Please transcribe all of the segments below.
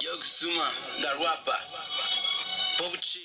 Young Zuma, the rapper. Poetry.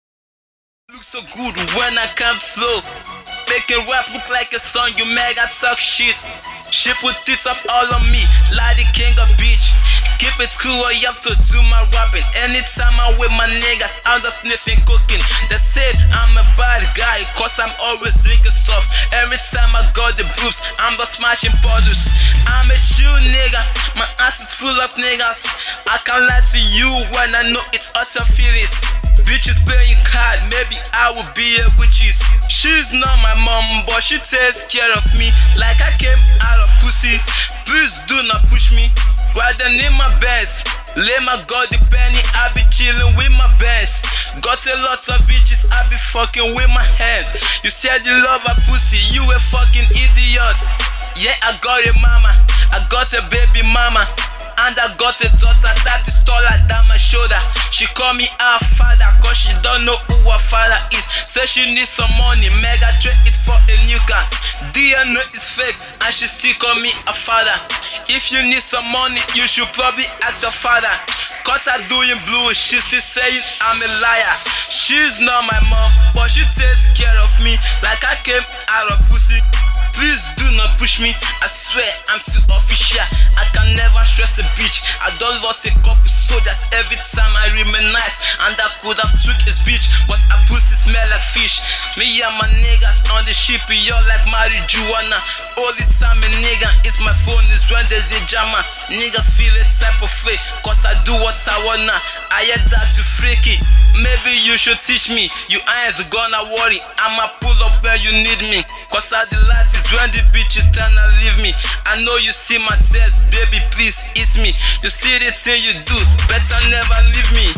Look so good when I come flow. Making rap look like a song, you mega talk shit. Ship with tits up all on me, like the king of beach. Keep it cool, I have to do my rapping. Anytime I'm with my niggas, I'm just sniffing cooking. They said I'm a bad guy, cause I'm always drinking stuff. Every time I got the boobs, I'm just smashing bottles. I'm a true nigga, my ass is full of niggas. I can't lie to you when I know it's utter feelings. Bitches playing card, maybe I will be a witches. She's not my mom, but she takes care of me like I came out of pussy. Please do not push me. Rather name my best. Lay my god the penny, I be chilling with my best. Got a lot of bitches, I be fucking with my hands. You said you love a pussy, you a fucking idiot. Yeah, I got a mama, I got a baby mama. And I got a daughter that is taller than my shoulder. She call me her father, cause she don't know who her father is. Say she needs some money, mega trade it for a new car. DNA is fake, and she still call me a father. If you need some money, you should probably ask your father. Cause I doing blue, she's still saying I'm a liar. She's not my mom, but she takes care of me like I came out of pussy. Please do not push me, I swear I'm too official. I can never stress a bitch. I don't lost a couple soldiers every time I reminisce. And I could have took his bitch, but I pussy smell like fish. Me and my niggas on the ship, you're like marijuana. All the time a nigga, it's my phone is when there's a jammer. Niggas feel a type of fake, cause I do what I wanna. I hear that you freaky, maybe you should teach me. You ain't gonna worry, I'ma pull up when you need me. Cause I the light is when the bitch you turn and leave me. I know you see my tears, baby, please ease me. You see the thing you do, better never leave me.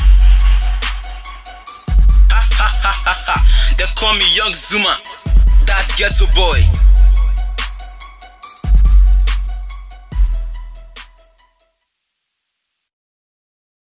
Ha ha ha ha ha. They call me Young Zuma, that ghetto boy.